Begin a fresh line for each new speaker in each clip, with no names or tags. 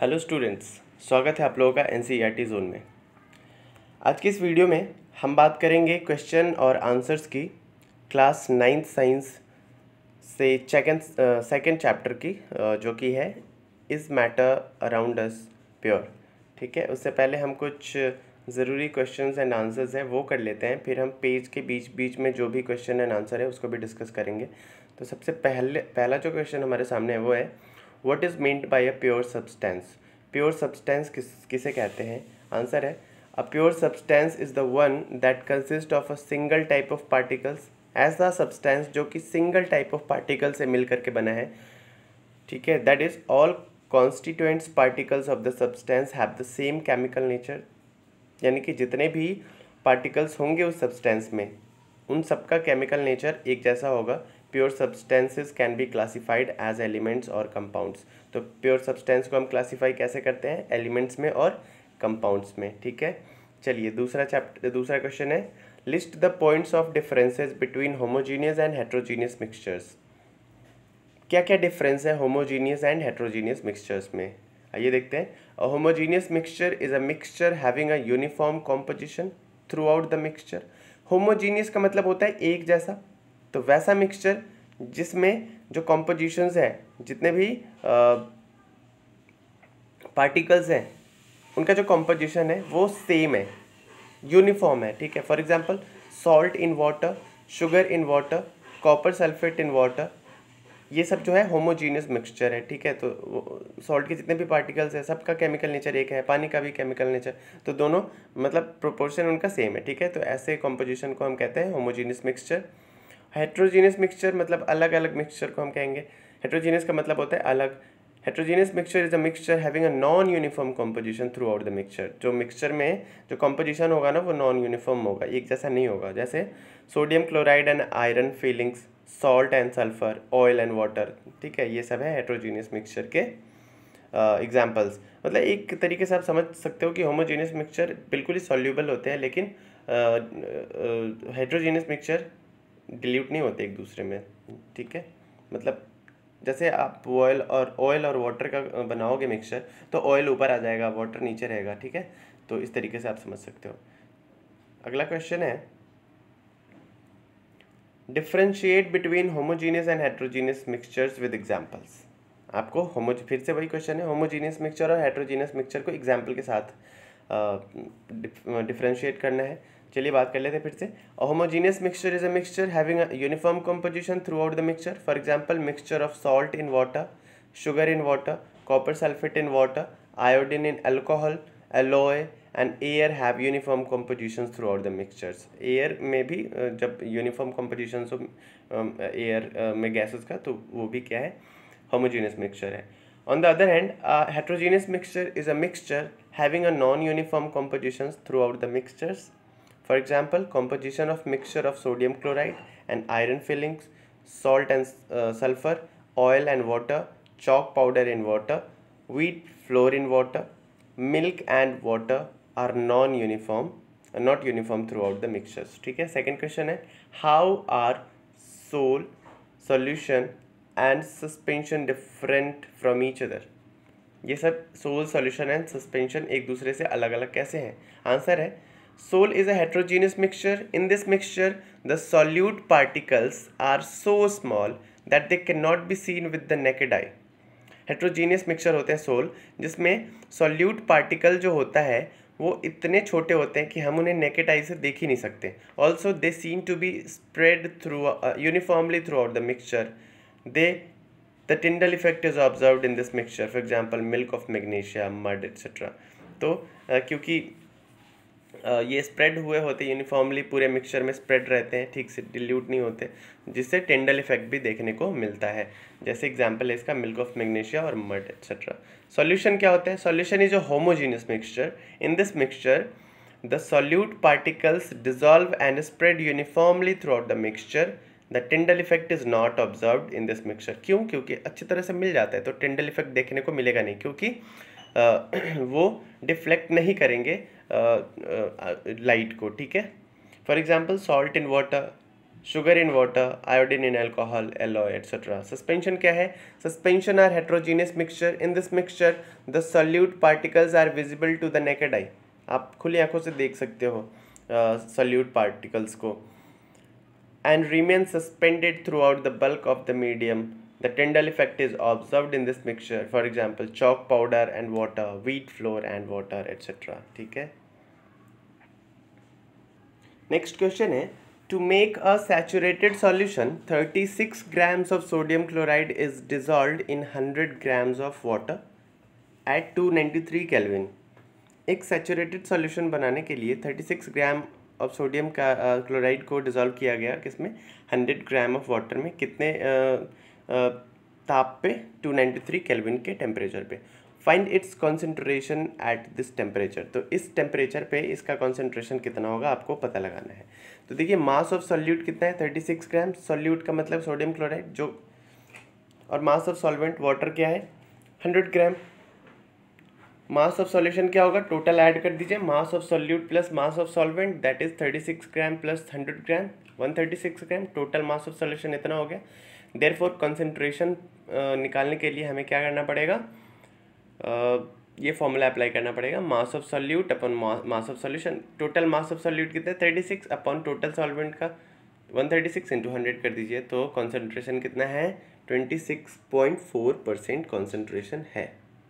Hello students, स्वागत है आप लोगों का एनसीईआरटी जोन में। आज की इस वीडियो में हम बात करेंगे क्वेश्चन और आंसर्स की क्लास 9 साइंस से सेकंड चैप्टर की, जो कि है is matter around us pure. ठीक है, उससे पहले हम कुछ ज़रूरी क्वेश्चंस एंड आंसर्स हैं वो कर लेते हैं, फिर हम पेज के बीच बीच में जो भी क्वेश्चन एंड आंसर है उसको भी डिस्कस करेंगे। तो सबसे पहला जो क्वेश्चन हमारे सामने है वो है, what is meant by a pure substance. Pure substance किसे कहते हैं? आंसर है, a pure substance is the one that consist of a single type of particles. ऐसा सब्सटेंस जो कि सिंगल टाइप ऑफ पार्टिकल से मिल करके बना है। ठीक है, that is all constituents particles of the substance have the same chemical nature. यानी कि जितने भी पार्टिकल्स होंगे उस सब्सटेंस में, उन सबका केमिकल नेचर एक जैसा होगा। Pure substances can be classified as elements और कंपाउंड्स। तो प्योर सब्सटेंस को हम क्लासीफाई कैसे करते हैं? एलिमेंट्स में और कंपाउंड्स में। ठीक है, चलिए दूसरा क्वेश्चन है, list the points of differences between homogeneous and heterogeneous mixtures. क्या क्या डिफरेंस है होमोजीनियस एंड हेट्रोजीनियस मिक्सचर्स में? आइए देखते हैं। A homogeneous mixture is a mixture having a uniform composition throughout the mixture. Homogeneous का मतलब होता है एक जैसा, तो वैसा मिक्सचर जिसमें जो कॉम्पोजिशंस है, जितने भी पार्टिकल्स हैं, उनका जो कॉम्पोजिशन है वो सेम है, यूनिफॉर्म है। ठीक है, for example salt in water, sugar in water, copper sulphate in water, ये सब जो है होमोजीनियस मिक्सचर है। ठीक है, तो सॉल्ट के जितने भी पार्टिकल्स हैं सबका केमिकल नेचर एक है, पानी का भी केमिकल नेचर, तो दोनों मतलब प्रोपोर्शन उनका सेम है। ठीक है, तो ऐसे कॉम्पोजिशन को हम कहते हैं होमोजीनियस मिक्सचर। हेट्रोजीनियस मिक्सचर मतलब अलग अलग मिक्सचर को हम कहेंगे। हेट्रोजीनियस का मतलब होता है अलग। Heterogeneous mixture is a mixture having a non uniform composition throughout the mixture. जो मिक्सचर में जो कॉम्पोजिशन होगा ना वो नॉन यूनिफॉर्म होगा, एक जैसा नहीं होगा। जैसे sodium chloride and iron filings, salt and sulphur, oil and water. ठीक है, ये सब है हेट्रोजीनियस मिक्सचर के एग्जाम्पल्स। मतलब एक तरीके से आप समझ सकते हो कि होमोजीनियस मिक्सचर बिल्कुल ही सॉल्यूबल होते हैं, लेकिन हेट्रोजीनियस मिक्सचर डिल्यूट नहीं होते एक दूसरे में। ठीक है, मतलब जैसे आप ऑयल और वाटर का बनाओगे मिक्सचर, तो ऑयल ऊपर आ जाएगा, वाटर नीचे रहेगा। ठीक है, तो इस तरीके से आप समझ सकते हो। अगला क्वेश्चन है, differentiate between homogeneous and heterogeneous mixtures with examples. आपको फिर से वही क्वेश्चन है, होमोजीनियस मिक्सचर और हेट्रोजीनियस मिक्सचर को एग्जाम्पल के साथ डिफ्रेंशिएट करना है। चलिए बात कर लेते हैं फिर से। A homogeneous mixture is a mixture having a uniform composition throughout the mixture. For example mixture of salt in water, sugar in water, copper sulphate in water, iodine in alcohol, alloy and air have uniform compositions throughout the mixtures. Air में भी जब uniform compositions हो air में gases का, तो वो भी क्या है? होमोजीनियस मिक्सचर है। On the other hand, a heterogeneous mixture is a mixture having a non-uniform compositions throughout the mixtures. For example, composition of mixture of sodium chloride and iron fillings, salt and sulfur, oil and water, chalk powder in water, wheat flour in water, milk and water are not uniform throughout the mixtures. ठीक है, second question है, how are solution and suspension different from each other। ये सब soul, solution and suspension एक दूसरे से अलग अलग कैसे हैं? आंसर है, sol is a heterogeneous mixture. In this mixture the solute particles are so small that they can not be seen with the naked eye. Heterogeneous mixture होते हैं सोल, जिसमें सॉल्यूट पार्टिकल जो होता है वो इतने छोटे होते हैं कि हम उन्हें नेकेड आई से देख ही नहीं सकते। Also they seen to be spread through uniformly throughout the mixture. The Tyndall effect is observed in this mixture, for example milk of magnesia, mud etc. तो क्योंकि ये स्प्रेड हुए होते यूनिफॉर्मली, पूरे मिक्सचर में स्प्रेड रहते हैं, ठीक से डिल्यूट नहीं होते, जिससे टिंडल इफेक्ट भी देखने को मिलता है। जैसे एग्जांपल है इसका मिल्क ऑफ मैग्नीशिया और मड एक्सेट्रा। सॉल्यूशन क्या होता है? Solution is a homogeneous mixture. In this mixture the solute particles dissolve and spread uniformly throughout the mixture. The Tyndall effect is not observed in this mixture. क्यों? क्योंकि अच्छी तरह से मिल जाता है, तो टिंडल इफेक्ट देखने को मिलेगा नहीं, क्योंकि वो डिफ्लेक्ट नहीं करेंगे लाइट को। ठीक है, for example salt in water, sugar in water, iodine in alcohol, alloy etcetera. Suspension क्या है? Suspension are heterogeneous mixture. In this mixture the solute particles are visible to the naked eye. आप खुली आंखों से देख सकते हो सॉल्यूट पार्टिकल्स को। And remain suspended throughout the bulk of the medium. The Tyndall effect is observed in this mixture, for example chalk powder and water, wheat flour and water etcetera. ठीक है। Next question है, to make a saturated solution 36 grams of sodium chloride is dissolved in 100 grams of water at 293 Kelvin। एक saturated solution बनाने के लिए 36 gram of sodium का chloride को dissolve किया गया किसमें? 100 ग्राम ऑफ वाटर में। कितने ताप पे? 293 केल्विन के टेम्परेचर पे। Find its concentration at this temperature. तो इस टेम्परेचर पे इसका कॉन्सेंट्रेशन कितना होगा आपको पता लगाना है। तो देखिए मास ऑफ सॉल्यूट कितना है? 36 ग्राम। सॉल्यूट का मतलब सोडियम क्लोराइड जो, और मास ऑफ सॉल्वेंट वाटर क्या है? 100 ग्राम। मास ऑफ सॉल्यूशन क्या होगा? टोटल ऐड कर दीजिए, mass of solute plus mass of solvent, that is 36 gram plus 100 gram 136 gram. Total mass of solution इतना हो गया। देयरफॉर कॉन्सेंट्रेशन निकालने के लिए हमें क्या करना पड़ेगा? ये फॉर्मूला अप्लाई करना पड़ेगा, mass of solute upon mass of solution. Total mass of solute कितना है? 36 अपॉन टोटल सॉल्वेंट का 136 इंटू 100 कर दीजिए, तो कॉन्सेंट्रेशन कितना है? 26.4% कॉन्सेंट्रेशन है।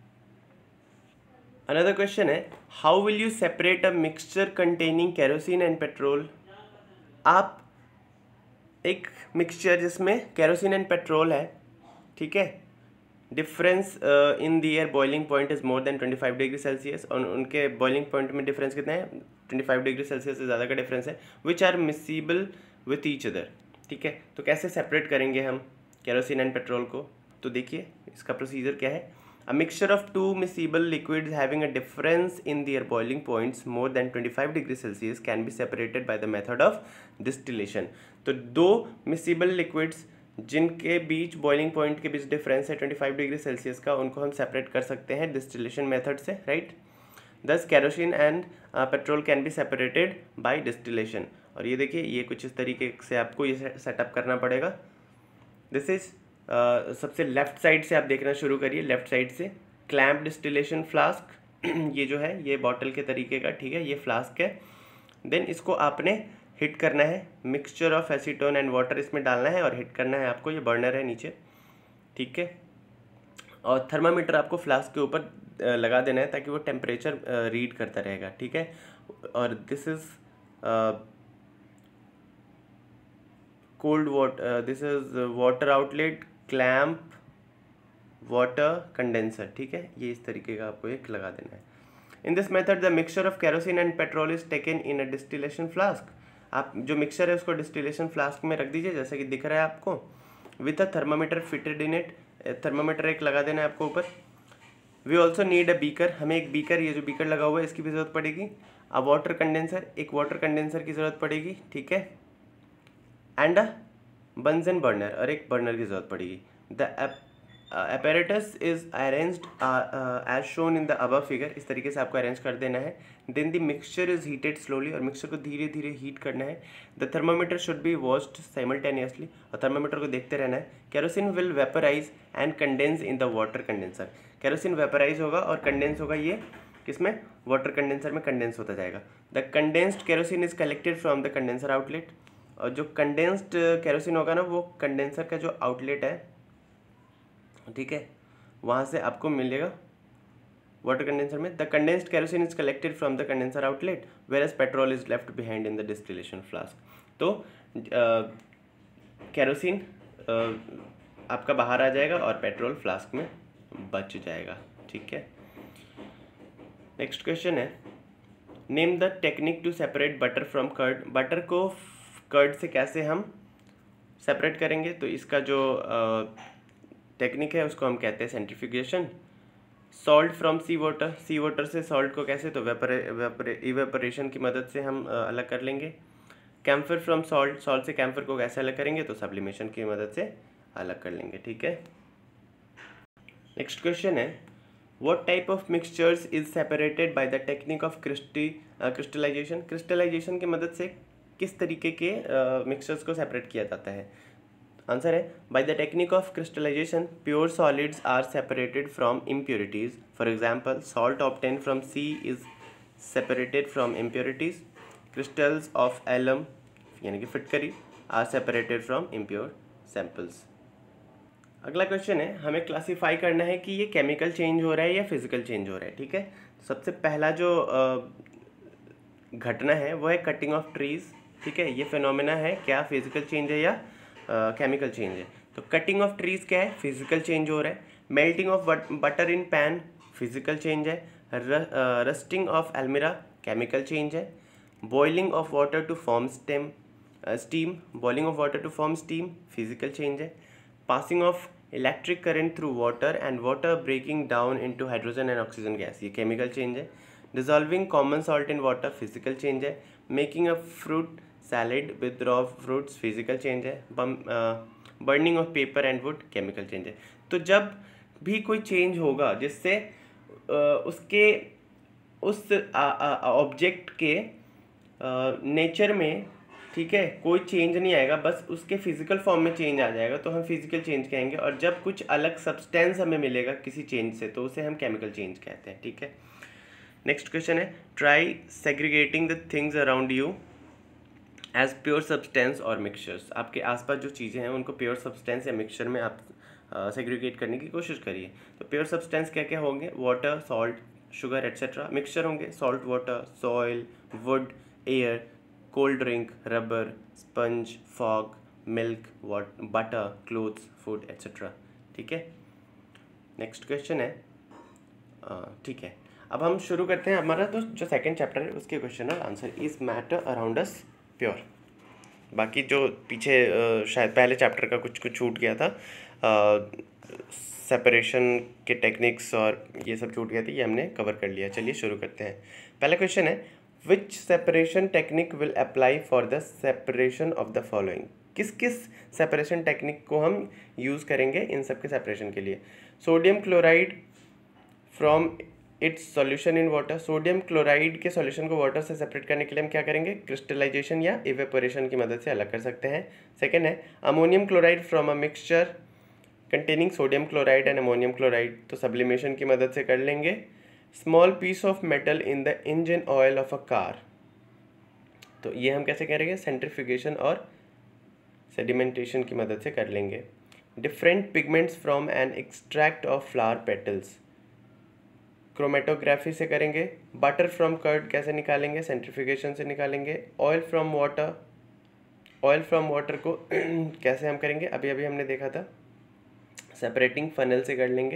अनदर क्वेश्चन है, how will you separate a mixture containing kerosene and petrol. आप एक मिक्सचर जिसमें केरोसिन एंड पेट्रोल है, ठीक है, difference in the air boiling point is more than 25 degree Celsius, और उनके बॉइलिंग पॉइंट में डिफरेंस कितना है? 25 डिग्री सेल्सियस से ज़्यादा का डिफरेंस है। Which are miscible with each other. ठीक है, तो कैसे सेपरेट करेंगे हम केरोसिन एंड पेट्रोल को? तो देखिए इसका प्रोसीजर क्या है। A mixture of two miscible liquids having a difference in their boiling points more than 25 degree Celsius can be separated by the method of distillation। तो दो miscible liquids जिनके बीच boiling point के बीच डिफरेंस है 25 degree Celsius का, उनको हम separate कर सकते हैं डिस्टिलेशन मेथड से, right. Thus kerosene and petrol can be separated by distillation. और ये देखिए ये कुछ इस तरीके से आपको ये सेटअप करना पड़ेगा। दिस इज सबसे लेफ्ट साइड से आप देखना शुरू करिए, लेफ्ट साइड से क्लैम्प डिस्टिलेशन फ्लास्क ये जो है ये बॉटल के तरीके का, ठीक है, ये फ्लास्क है। देन इसको आपने हिट करना है, mixture of acetone and water इसमें डालना है और हिट करना है आपको। ये बर्नर है नीचे, ठीक है, और थर्मामीटर आपको फ्लास्क के ऊपर लगा देना है ताकि वो टेम्परेचर रीड करता रहेगा, ठीक है। और this is cold water, this is water outlet, clamp, water condenser, ठीक है, ये इस तरीके का आपको एक लगा देना है। In this method the mixture of kerosene and petrol is taken in a distillation flask. आप जो मिक्सचर है उसको डिस्टिलेशन फ्लास्क में रख दीजिए जैसे कि दिख रहा है आपको, with a thermometer fitted in it. Thermometer एक लगा देना है आपको ऊपर। We also need a beaker, हमें एक बीकर, ये जो बीकर लगा हुआ है इसकी भी जरूरत पड़ेगी। अ वाटर कंडेंसर, एक वाटर कंडेंसर की ज़रूरत पड़ेगी, ठीक है, एंड अ बंजन बर्नर, और एक बर्नर की जरूरत पड़ेगी। The apparatus is arranged as shown in the above figure। इस तरीके से आपको अरेंज कर देना है। then the mixture is heated slowly, और मिक्सचर को धीरे धीरे हीट करना है। the thermometer should be watched simultaneously, और थर्मामीटर को देखते रहना है। kerosene will vaporize and condense in the water condenser। kerosene vaporize होगा और कंडेंस होगा, ये किसमें? वाटर कंडेंसर में कंडेंस होता जाएगा। the condensed kerosene is collected from the condenser outlet, और जो कंडेंस्ड केरोसिन होगा ना वो कंडेंसर का जो आउटलेट है, ठीक है, वहाँ से आपको मिलेगा वाटर कंडेंसर में। The condensed kerosene is collected from the condenser outlet whereas petrol is left behind in the distillation flask. तो केरोसिन आपका बाहर आ जाएगा और पेट्रोल फ्लास्क में बच जाएगा, ठीक है। नेक्स्ट क्वेश्चन है, name the technique to separate butter from curd. Butter को कर्ड से कैसे हम सेपरेट करेंगे? तो इसका जो टेक्निक है उसको हम कहते हैं centrifugation. Salt from sea water, sea water से सॉल्ट को कैसे? तो इवेपोरेशन की मदद से हम अलग कर लेंगे। कैम्फर फ्रॉम सॉल्ट, सॉल्ट से कैम्फर को कैसे अलग करेंगे? तो सब्लिमेशन की मदद से अलग कर लेंगे, ठीक है। नेक्स्ट क्वेश्चन है, what type of mixtures is separated by the technique of crystallization. Crystallization की मदद से किस तरीके के मिक्सचर्स को सेपरेट किया जाता है। आंसर है by the technique of crystallization pure solids are separated from impurities. For example salt obtain from sea is separated from impurities. Crystals of alum यानी कि फिटकरी are separated from impure samples. अगला question है, हमें classify करना है कि ये केमिकल चेंज हो रहा है या फिजिकल चेंज हो रहा है। ठीक है, सबसे पहला जो घटना है वो है कटिंग ऑफ ट्रीज। ठीक है, ये फिनोमेना है, क्या फिजिकल चेंज है या केमिकल चेंज है। तो कटिंग ऑफ ट्रीज क्या है, फिजिकल चेंज हो रहा है। Melting of butter in pan physical change है। Rusting of almirah chemical change है। Boiling of water to form steam boiling of water to form steam physical change है। Passing of electric current through water and water breaking down into hydrogen and oxygen gas, ये chemical change है। Dissolving common salt in water physical change है। Making a fruit salad with raw fruits physical change है। Burning of paper and wood chemical change है। तो जब भी कोई change होगा जिससे उसके उस ऑब्जेक्ट के नेचर में, ठीक है, कोई चेंज नहीं आएगा, बस उसके फिजिकल फॉर्म में चेंज आ जाएगा, तो हम फिजिकल चेंज कहेंगे। और जब कुछ अलग सब्सटेंस हमें मिलेगा किसी चेंज से, तो उसे हम केमिकल चेंज कहते हैं। ठीक है, नेक्स्ट क्वेश्चन है, try segregating the things around you as pure substance और मिक्सचर्स। आपके आसपास जो चीज़ें हैं उनको प्योर सब्सटेंस या मिक्सचर में आप सेग्रीगेट करने की कोशिश करिए। तो प्योर सब्सटेंस क्या क्या होंगे, water, salt, sugar etcetera. Mixture होंगे salt water, soil, wood, air, cold drink, rubber, sponge, fog, milk, butter, clothes, food etcetera. ठीक है, नेक्स्ट क्वेश्चन है, ठीक है, अब हम शुरू करते हैं हमारा तो जो सेकंड चैप्टर है उसके क्वेश्चन और answer. Is matter around us pure. बाकी जो पीछे शायद पहले चैप्टर का कुछ छूट गया था, सेपरेशन के टेक्निक्स और ये सब छूट गया था, ये हमने कवर कर लिया। चलिए शुरू करते हैं। पहला क्वेश्चन है, which separation technique will apply for the separation of the following. किस किस सेपरेशन टेक्निक को हम यूज़ करेंगे इन सब के सेपरेशन के लिए। Sodium chloride from its solution in water. Sodium chloride के सॉल्यूशन को वाटर से सेपरेट करने के लिए हम क्या करेंगे, क्रिस्टलाइजेशन या इवेपोरेशन की मदद से अलग कर सकते हैं। सेकेंड है ammonium chloride from a mixture containing sodium chloride and ammonium chloride, तो सब्लिमेशन की मदद से कर लेंगे। Small piece of metal in the engine oil of a car, तो ये हम कैसे करेंगे, सेंट्रीफ्यूगेशन और सेडिमेंटेशन की मदद से कर लेंगे। Different pigments from an extract of flower petals, chromatography से करेंगे। बटर फ्रॉम कर्ड कैसे निकालेंगे, सेंट्रीफ्यूगेशन से निकालेंगे। ऑयल फ्रॉम वाटर को कैसे हम करेंगे, अभी अभी हमने देखा था, सेपरेटिंग फनल से कर लेंगे।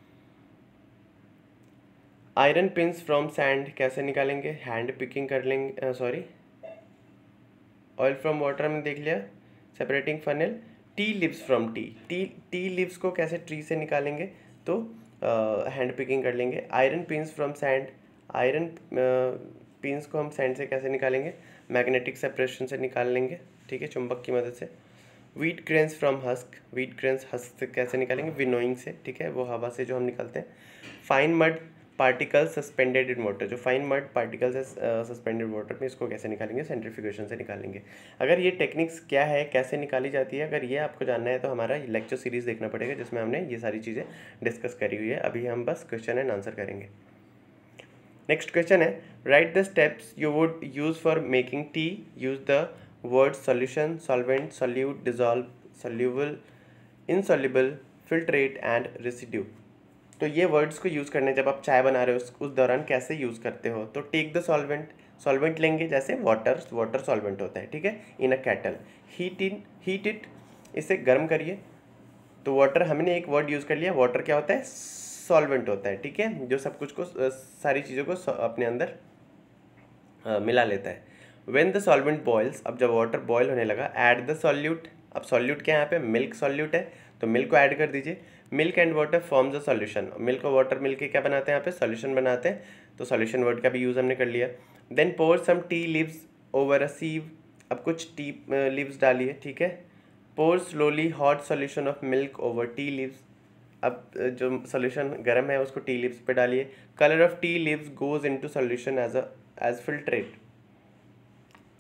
आयरन पिंस फ्रॉम सैंड कैसे निकालेंगे, हैंड पिकिंग कर लेंगे, सॉरी, ऑयल फ्रॉम वाटर हमने देख लिया, separating funnel. Tea leaves from tea leaves को कैसे ट्री से निकालेंगे, तो हैंड पिकिंग कर लेंगे। Iron pins from sand, iron pins को हम सैंड से कैसे निकालेंगे, मैग्नेटिक सेपरेशन से निकाल लेंगे, ठीक है, चुंबक की मदद से। Wheat grains from husk, wheat grains husk से कैसे निकालेंगे, विनोइंग से, ठीक है, वो हवा से जो हम निकालते हैं। Fine mud particles suspended in water, जो फाइन मड पार्टिकल्स है सस्पेंडेड वाटर में, इसको कैसे निकालेंगे, सेंट्रीफ्यूगेशन से निकालेंगे। अगर ये टेक्निक्स क्या है, कैसे निकाली जाती है, अगर ये आपको जानना है तो हमारा लेक्चर सीरीज़ देखना पड़ेगा जिसमें हमने ये सारी चीज़ें डिस्कस करी हुई है। अभी हम बस क्वेश्चन एंड आंसर करेंगे। नेक्स्ट क्वेश्चन है, write the steps you would use for making tea. Use the word solution, solvent, solute, dissolve, soluble, insoluble, filtrate and residue. तो ये वर्ड्स को यूज़ करने, जब आप चाय बना रहे हो उस दौरान कैसे यूज़ करते हो, तो टेक द सॉल्वेंट लेंगे, जैसे वाटर सॉल्वेंट होता है, ठीक है, in a kettle. Heat it, इसे गर्म करिए। तो वाटर हमने एक वर्ड यूज़ कर लिया, वाटर क्या होता है, सॉल्वेंट होता है, ठीक है, जो सब कुछ को सारी चीज़ों को अपने अंदर मिला लेता है। व्हेन द सॉल्वेंट बॉयल्स, अब जब वाटर बॉयल होने लगा, ऐड द सॉल्यूट। अब सॉल्यूट क्या है यहाँ पे, मिल्क सॉल्यूट है, तो मिल्क को ऐड कर दीजिए। Milk and water forms a solution, milk और वाटर मिल के क्या बनाते हैं यहाँ पे, सॉल्यूशन बनाते हैं, तो सॉल्यूशन वर्ड का भी यूज़ हमने कर लिया। Then pour some tea leaves over a sieve, अब कुछ टी लीव्स डालिए, ठीक है। Pour slowly hot solution of milk over tea leaves, अब जो सॉल्यूशन गर्म है उसको टी लीव्स पे डालिए। Colour of tea leaves goes into solution as filtrate,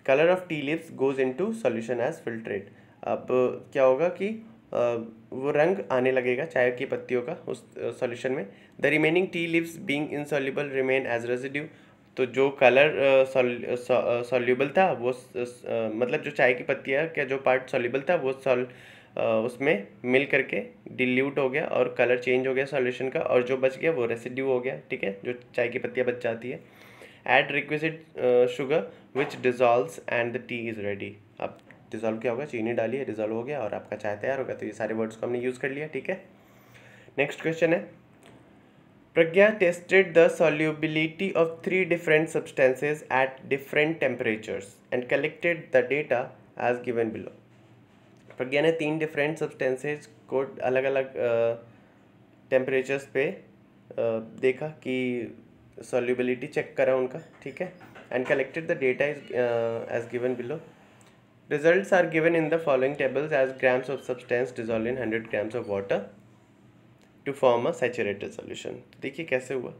colour of tea leaves goes into solution as filtrate. अब क्या होगा कि वो रंग आने लगेगा चाय की पत्तियों का उस सॉल्यूशन में। The remaining tea leaves being insoluble remain as residue. तो जो कलर सॉल्युबल था वो मतलब जो चाय की पत्तियाँ का जो पार्ट सॉल्युबल था वो उसमें मिल करके डिल्यूट हो गया और कलर चेंज हो गया सॉल्यूशन का, और जो बच गया वो रेसिड्यू हो गया, ठीक है, जो चाय की पत्तियाँ बच जाती है। Add requisite sugar which dissolves and the tea is ready. अब डिजॉल्व क्या होगा, चीनी डालिए, डिजॉल्व हो गया और आपका चाय तैयार होगा। तो ये सारे वर्ड्स को हमने यूज़ कर लिया, ठीक है। नेक्स्ट क्वेश्चन है, Pragya tested the solubility of 3 different substances at different temperatures and collected the data as given below। Pragya ने 3 डिफरेंट सब्सटेंसेज को अलग अलग टेम्परेचर्स पे देखा कि सॉल्युबिलिटी चेक करा उनका, ठीक है, and collected the data is as given below. Results are given in the following tables as grams of substance dissolve in 100 grams of water to form a saturated solution. देखिए कैसे हुआ,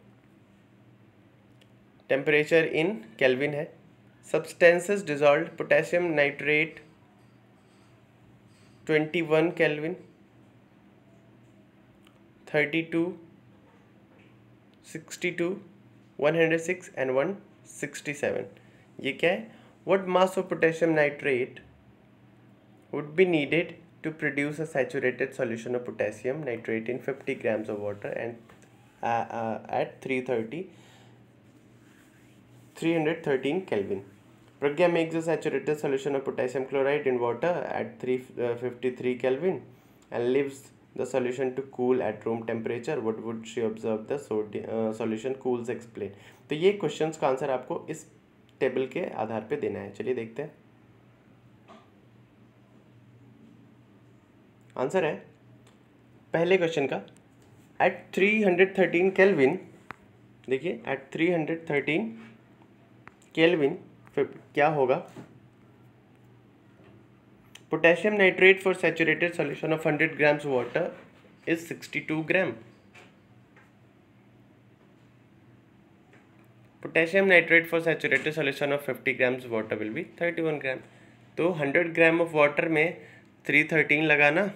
temperature in kelvin है, substances dissolve, potassium nitrate 21 kelvin, 32, 62, 106 and 167। ये क्या है, what mass of potassium nitrate would be needed to produce a saturated solution of potassium nitrate in 50 grams of water and at 313 Kelvin. Pragya makes a saturated solution of potassium chloride in water at 353 Kelvin and leaves the solution to cool at room temperature. What would she observe the solution cools? Explain. तो ये questions का answer आपको इस table के आधार पे देना है। चलिए देखते हैं। आंसर है पहले क्वेश्चन का, एट 313 केल्विन, देखिए एट 313 केल्विन क्या होगा, potassium nitrate for saturated solution of 100 grams water is 62 gram. Potassium nitrate for saturated solution of 50 grams water will be 31 gram. तो 100 ग्राम ऑफ वाटर में 313 लगाना,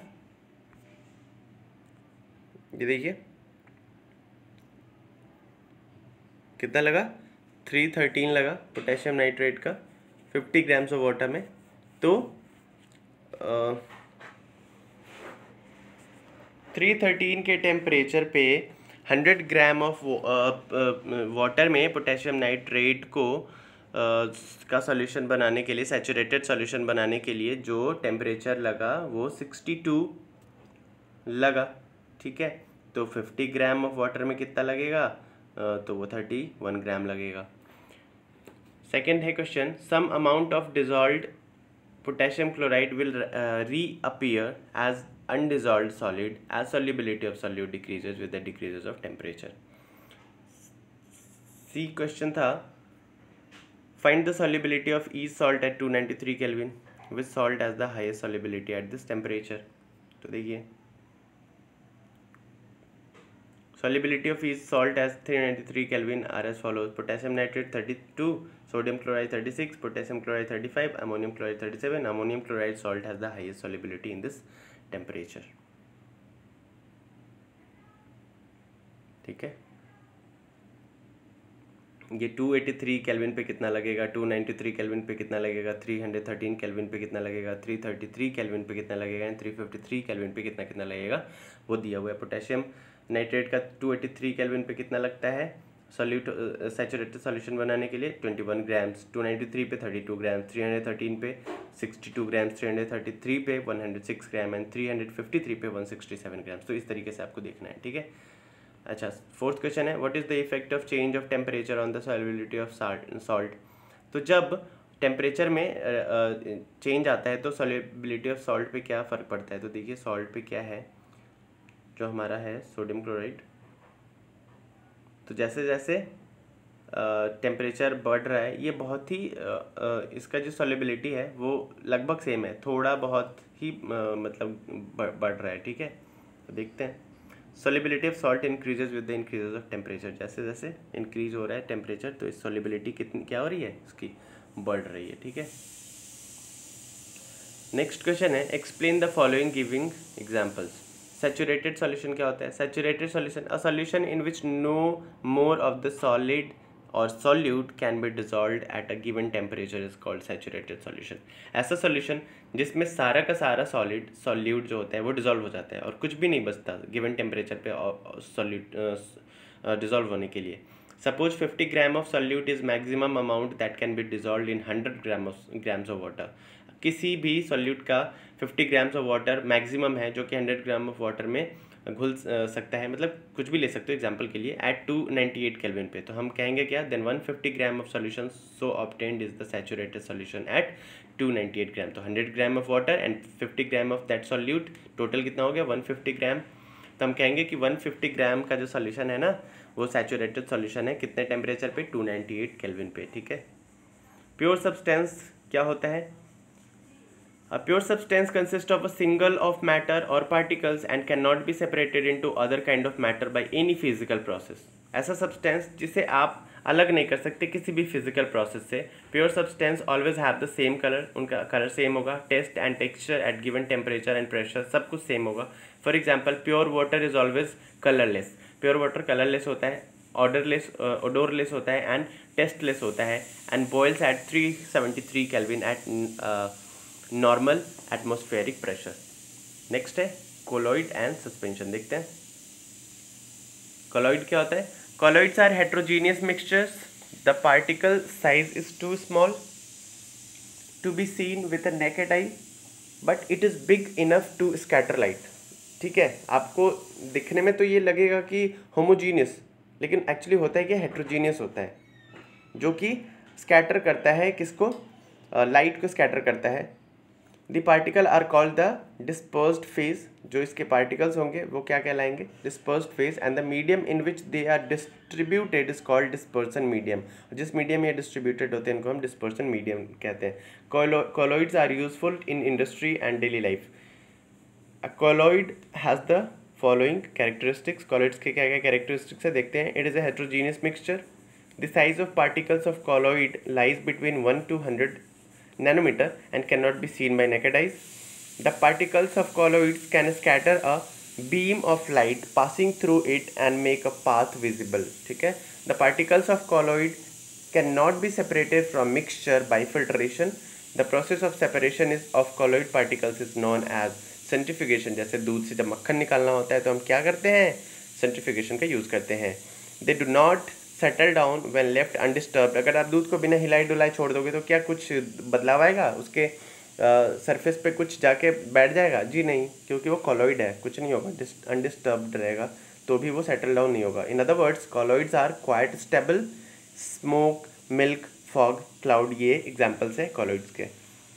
ये देखिए कितना लगा, 313 लगा पोटेशियम नाइट्रेट का 50 grams ऑफ वाटर में। तो 313 के टेम्परेचर पे 100 ग्राम ऑफ वाटर में पोटेशियम नाइट्रेट को का सॉल्यूशन बनाने के लिए, सैचुरेटेड सॉल्यूशन बनाने के लिए जो टेम्परेचर लगा वो 62 लगा, ठीक है। तो 50 ग्राम ऑफ वाटर में कितना लगेगा, तो वो 31 ग्राम लगेगा। सेकेंड है question, some amount of dissolved potassium chloride will reappear as undissolved solid as solubility of solute decreases with the decreases of temperature. C question था, find the solubility of each salt at 293 kelvin with salt as the highest solubility at this temperature. तो देखिए solubility of each salt as 393 Kelvin are as follows: potassium nitrate 32, sodium chloride 36, potassium chloride 35, ammonium chloride 37. Ammonium chloride salt has the highest solubility in this temperature, ठीक है। ये 283 kelvin पे कितना लगेगा, 293 kelvin पे कितना लगेगा, 313 केल्विन पे कितना लगेगा, 333 केल्विन पे कितना लगेगा, 353 केल्विन पे कितना लगेगा, वो दिया हुआ है। पोटेशियम नाइट्रेट का 283 केल्विन पे कितना लगता है सैचुरेटेड सॉल्यूशन बनाने के लिए, 21 ग्राम्स, 293 पे 32 ग्राम्स, 313 पे 62 ग्राम्स, 333 पे 106 ग्राम एंड 353 पे 167 ग्राम्स। तो इस तरीके से आपको देखना है, ठीक है। अच्छा, फोर्थ क्वेश्चन है, what is the effect of change of temperature on the solubility of salt. तो जब टेम्परेचर में चेंज आता है तो सॉल्युबिलिटी ऑफ सॉल्ट पे क्या फ़र्क पड़ता है। तो देखिए सॉल्ट पे क्या है, जो हमारा है सोडियम क्लोराइड। तो जैसे जैसे टेम्परेचर बढ़ रहा है, ये बहुत ही इसका जो सॉल्युबिलिटी है वो लगभग सेम है, थोड़ा बहुत ही मतलब बढ़ रहा है, ठीक है। तो देखते हैं, solubility of salt increases with the increases of temperature. जैसे जैसे इंक्रीज हो रहा है टेम्परेचर तो इस सॉल्युबिलिटी कितनी क्या हो रही है, इसकी बढ़ रही है, ठीक है। नेक्स्ट क्वेश्चन है explain the following giving examples. Saturated solution क्या होता है? Saturated solution a solution in which no more of the solid और solute can be dissolved at a given temperature is called saturated solution. ऐसा solution जिसमें सारा का सारा solid solute जो होता है वो डिजॉल्व हो जाता है और कुछ भी नहीं बचता गिवन टेम्परेचर पे सॉल्यूट डिजॉल्व होने के लिए। Suppose 50 gram of solute is maximum amount that can be dissolve in 100 grams of water. किसी भी सॉल्यूट का 50 ग्राम्स ऑफ वाटर मैक्सिमम है जो कि 100 ग्राम ऑफ वाटर में घुल सकता है, मतलब कुछ भी ले सकते हो एग्जांपल के लिए एट 298 केल्विन पे। तो हम कहेंगे क्या, then 150 gram of solution so obtained is the saturated solution at 298 gram. तो 100 gram of water and 50 gram of that solute, total कितना हो गया 150 ग्राम। तो हम कहेंगे कि 150 ग्राम का जो सॉल्यूशन है ना वो सैचुरेटेड सॉल्यूशन है कितने टेम्परेचर पे, 298 केल्विन पे, ठीक है। प्योर सब्सटेंस क्या होता है? A pure substance consists of a single of matter or particles and cannot be separated into other kind of matter by any physical process। ऐसा सब्सटेंस जिसे आप अलग नहीं कर सकते किसी भी फिजिकल प्रोसेस से। Pure substance always have the same colour, उनका कलर सेम होगा, taste and texture at given temperature and pressure सब कुछ सेम होगा। For example pure water is always colourless. Pure water colourless होता है, ओडोरलेस होता है एंड टेस्टलेस होता है and boils at 373 kelvin at normal atmospheric pressure. Next है कोलॉइड एंड सस्पेंशन, देखते हैं कोलॉइड क्या होता है। Colloids are heterogeneous mixtures, the particle size is too small to be seen with a naked eye but it is big enough to scatter light. ठीक है, आपको दिखने में तो ये लगेगा कि होमोजीनियस, लेकिन एक्चुअली होता है कि हेट्रोजीनियस होता है, जो कि स्कैटर करता है किसको, लाइट को स्कैटर करता है। The particle are called the dispersed phase, जो इसके पार्टिकल्स होंगे वो क्या कहलाएंगे, dispersed phase. And the medium in which they are distributed is called dispersion medium. जिस मीडियम ये डिस्ट्रीब्यूटेड होते हैं इनको हम डिस्पर्सन मीडियम कहते हैं। Colloids are useful in industry and daily life. A colloid has the following characteristics. Colloids के क्या क्या कैरेक्टरिस्टिक्स है देखते हैं। It is a heterogeneous mixture. The size of particles of colloid lies between 1 to 100 nanometer and cannot be seen by naked eyes. The particles of colloids can scatter a beam of light passing through it and make a path visible. ठीक है, the particles of colloid cannot be separated from mixture by filtration. The process of separation of colloid particles is known as centrifugation। जैसे दूध से जब मक्खन निकालना होता है तो हम क्या करते हैं, centrifugation का यूज़ करते हैं। They do not settle down when left undisturbed. अगर आप दूध को बिना हिलाई डुलाई छोड़ दोगे तो क्या कुछ बदलाव आएगा, उसके सरफेस पे कुछ जाके बैठ जाएगा? जी नहीं, क्योंकि वो कॉलॉइड है, कुछ नहीं होगा, अनडिस्टर्ब्ड रहेगा तो भी वो सेटल डाउन नहीं होगा। In other words colloids are quite stable. Smoke, milk, fog, cloud, ये एग्जाम्पल्स हैं कॉलॉइड्स के।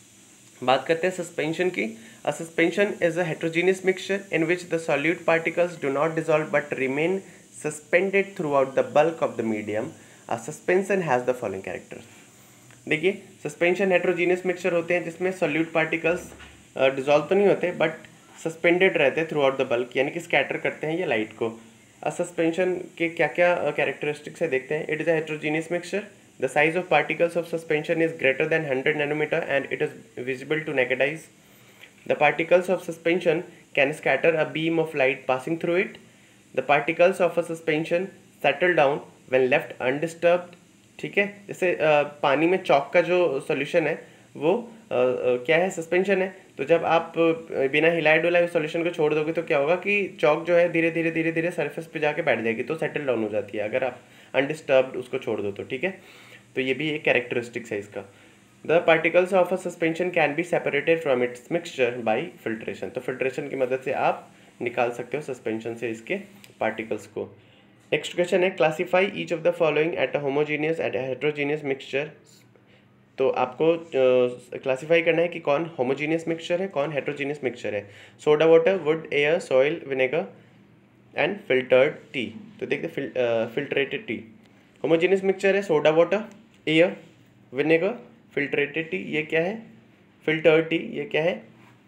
बात करते हैं सस्पेंशन की। A suspension is a heterogeneous mixture in which the solute particles do not dissolve but remain suspended throughout the bulk of the medium. A suspension has the following characters। देखिए suspension heterogeneous mixture होते हैं जिसमें solute particles dissolve तो नहीं होते but suspended रहते हैं through out the bulk, यानी कि स्कैटर करते हैं ये लाइट को। सस्पेंशन के क्या क्या कैरेक्टरिस्टिक्स है देखते हैं। It is a heterogeneous mixture. The size of particles of suspension is greater than 100 nanometer and it is visible to naked eyes. The particles of suspension can scatter a beam of light passing through it. The particles of a suspension settle down when left undisturbed। ठीक है, जैसे पानी में chalk का जो solution है वो क्या है, सस्पेंशन है। तो जब आप बिना हिलाए डुलाए उस सॉल्यूशन को छोड़ दोगे तो क्या होगा कि चॉक जो है धीरे धीरे धीरे धीरे सरफेस पे जाके बैठ जाएगी, तो सेटल डाउन हो जाती है अगर आप अनडिस्टर्ब्ड उसको छोड़ दो तो। ठीक है, तो ये भी एक कैरेक्टरिस्टिक्स है इसका। The particles of a suspension can be separated from its mixture by filtration. तो फिल्ट्रेशन की मदद से आप निकाल सकते हो सस्पेंशन से इसके पार्टिकल्स को। नेक्स्ट क्वेश्चन है classify each of the following at a homogeneous at heterogeneous mixture. तो आपको क्लासीफाई करना है कि कौन होमोजीनियस मिक्सचर है, कौन हेट्रोजीनियस मिक्सचर है। Soda water, wood, air, soil, vinegar and filtered tea. तो देखते फिल्ट्रेटेड टी। होमोजीनियस मिक्सचर है soda water, air, vinegar, filtrated tea ये क्या है, फिल्टर्ड टी ये क्या है,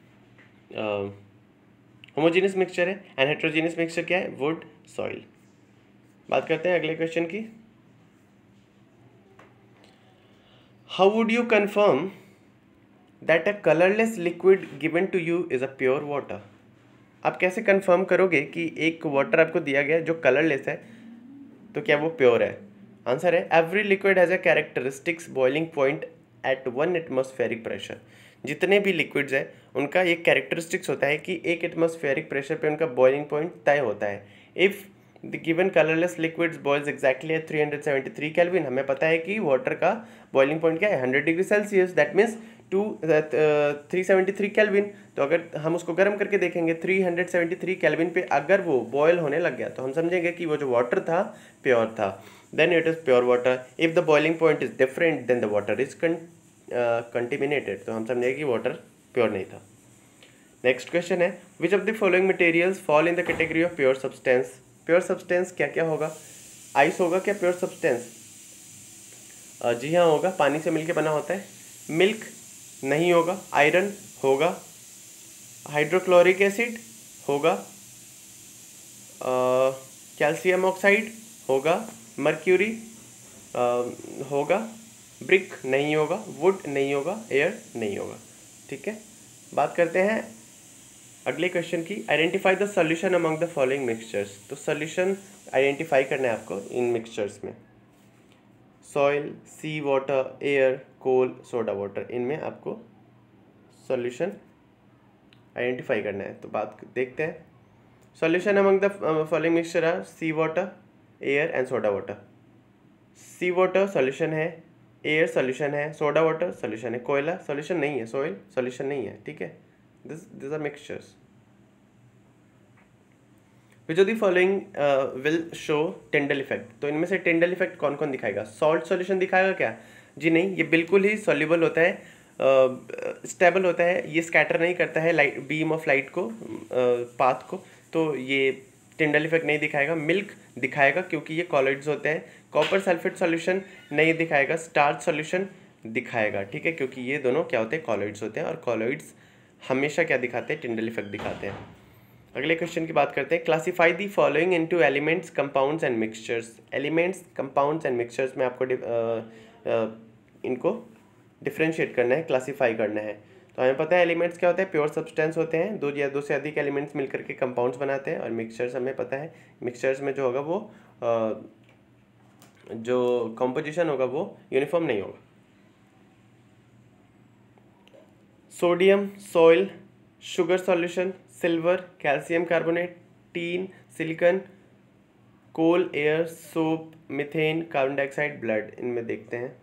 होमोजीनियस मिक्सचर है। एंड हेट्रोजीनियस मिक्सचर क्या है, वुड, सॉइल। बात करते हैं अगले क्वेश्चन की। How would you confirm that a colourless liquid given to you is a pure water? आप कैसे कंफर्म करोगे कि एक वाटर आपको दिया गया है जो कलरलेस है तो क्या वो प्योर है? आंसर है every liquid has a characteristics boiling point at 1 atmospheric pressure. जितने भी लिक्विड्स हैं उनका एक कैरेक्टरिस्टिक्स होता है कि 1 एटमॉस्फेरिक प्रेशर पे उनका बॉइलिंग पॉइंट तय होता है। If the given colourless liquids boils exactly at 373 kelvin, हमें पता है कि वाटर का बॉइलिंग पॉइंट क्या है 100 degree Celsius, that means 373 kelvin. तो अगर हम उसको गर्म करके देखेंगे 373 केल्विन पे अगर वो बॉयल होने लग गया तो हम समझेंगे कि वो जो वाटर था प्योर था, then it is pure water. If the boiling point is different then the water is contaminated, तो हम समझेंगे कि वाटर प्योर नहीं था। नेक्स्ट क्वेश्चन है which of the following materials fall in the category of pure substance? Pure substance क्या क्या होगा? आइस होगा क्या प्योर सब्सटेंस? जी हाँ होगा, पानी से मिलके बना होता है। मिल्क नहीं होगा। आयरन होगा। हाइड्रोक्लोरिक एसिड होगा। कैल्शियम ऑक्साइड होगा। मर्क्यूरी होगा। ब्रिक नहीं होगा। वुड नहीं होगा। एयर नहीं होगा। ठीक है, बात करते हैं अगले क्वेश्चन की। Identify the solution among the following mixtures. तो सॉल्यूशन आइडेंटिफाई करना है आपको इन मिक्सचर्स में। Soil, sea water, air, coal, soda water, इनमें आपको सॉल्यूशन आइडेंटिफाई करना है। तो बात देखते हैं। Solution among the following mixture are sea water, air and soda water. Sea water solution है, एयर सॉल्यूशन है, सोडा वाटर सॉल्यूशन है, कोयला सॉल्यूशन नहीं है, सॉइल सॉल्यूशन नहीं है। ठीक है, this are mixtures. Which of the following will show Tyndall effect? तो इनमें से टिंडल इफेक्ट कौन कौन दिखाएगा? सॉल्ट सॉल्यूशन दिखाएगा क्या? जी नहीं, ये बिल्कुल ही सॉल्युबल होता है, स्टेबल होता है, ये स्कैटर नहीं करता है लाइट बीम ऑफ लाइट को, पाथ को, तो ये टिंडल इफेक्ट नहीं दिखाएगा। मिल्क दिखाएगा क्योंकि ये कॉलॉइड्स होते हैं। कॉपर सल्फेट सॉल्यूशन नहीं दिखाएगा। स्टार्च सॉल्यूशन दिखाएगा, ठीक है, क्योंकि ये दोनों क्या होते हैं, कॉलॉइड्स होते हैं, और कॉलॉइड्स हमेशा क्या दिखाते हैं, टिंडल इफेक्ट दिखाते हैं। अगले क्वेश्चन की बात करते हैं। Classify the following into elements, compounds and mixtures. Elements, compounds and mixtures में आपको इनको डिफ्रेंशिएट करना है, क्लासीफाई करना है। तो हमें पता है एलिमेंट्स क्या होते हैं, प्योर सब्सटेंस होते हैं, दो या दो से अधिक एलिमेंट्स मिलकर के कंपाउंड्स बनाते हैं। और मिक्सचर्स हमें पता है, मिक्सचर्स में जो होगा वो जो कॉम्पोजिशन होगा वो यूनिफॉर्म नहीं होगा। Sodium, soil, sugar solution, silver, calcium carbonate, tin, silicon, coal, air, soap, methane, carbon dioxide, blood, इनमें देखते हैं।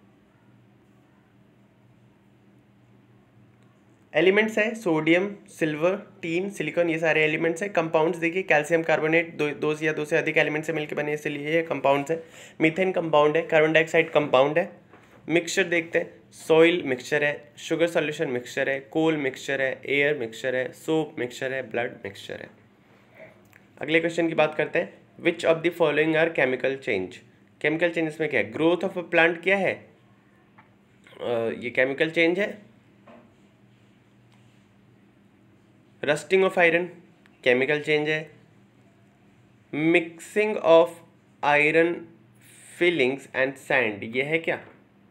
एलिमेंट्स है सोडियम, सिल्वर, टीन, सिलिकॉन, ये सारे एलिमेंट्स हैं। कंपाउंड्स देखिए, कैल्शियम कार्बोनेट दो या दो से अधिक एलिमेंट से मिलकर बने, इसलिए ये कंपाउंड्स है। मीथेन कंपाउंड है, कार्बन डाइऑक्साइड कंपाउंड है। मिक्सचर देखते हैं, सॉइल मिक्सचर है, शुगर सॉल्यूशन मिक्सचर है, कोल मिक्सचर है, एयर मिक्सचर है, सोप मिक्सचर है, ब्लड मिक्सचर है। अगले क्वेश्चन की बात करते हैं। Which of the following are chemical change? Chemical change इसमें क्या है? ग्रोथ ऑफ अ प्लांट क्या है? ये केमिकल चेंज है। Rusting of iron chemical change है। Mixing of iron filings and sand, ये है क्या?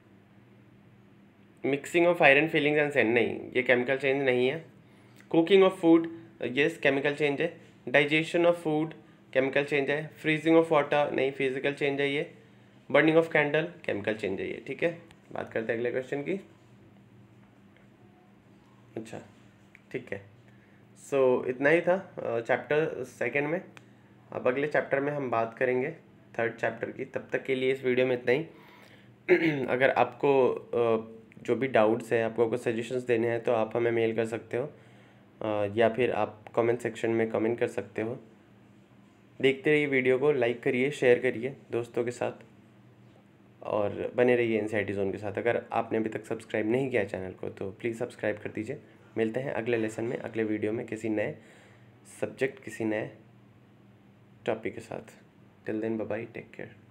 Mixing of iron filings and sand, नहीं, ये केमिकल चेंज नहीं है। Cooking of food, yes chemical change है। Digestion of food chemical change है। फ्रीजिंग ऑफ वाटर, नहीं, फिजिकल चेंज है ये। Burning of candle chemical change है ये। ठीक है, बात करते हैं अगले क्वेश्चन की। अच्छा, ठीक है, सो इतना ही था चैप्टर सेकंड में। अब अगले चैप्टर में हम बात करेंगे थर्ड चैप्टर की। तब तक के लिए इस वीडियो में इतना ही। अगर आपको जो भी डाउट्स है, आपको कुछ सजेशंस देने हैं तो आप हमें मेल कर सकते हो, या फिर आप कमेंट सेक्शन में कमेंट कर सकते हो। देखते रहिए वीडियो को, लाइक करिए, शेयर करिए दोस्तों के साथ, और बने रहिए एनसीईआरटी जोन के साथ। अगर आपने अभी तक सब्सक्राइब नहीं किया चैनल को तो प्लीज़ सब्सक्राइब कर दीजिए। मिलते हैं अगले लेसन में, अगले वीडियो में, किसी नए सब्जेक्ट, किसी नए टॉपिक के साथ। Till then, bye bye, take care.